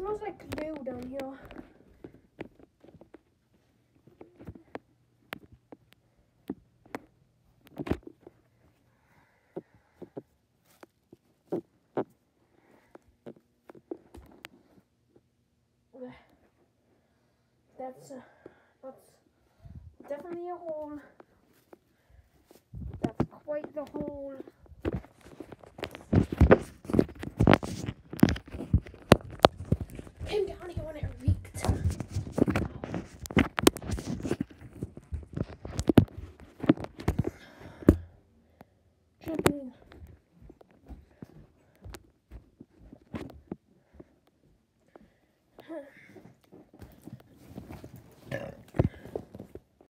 smells like glue down here. That's definitely a hole. That's quite the hole. Came down here when it leaked. Jumping.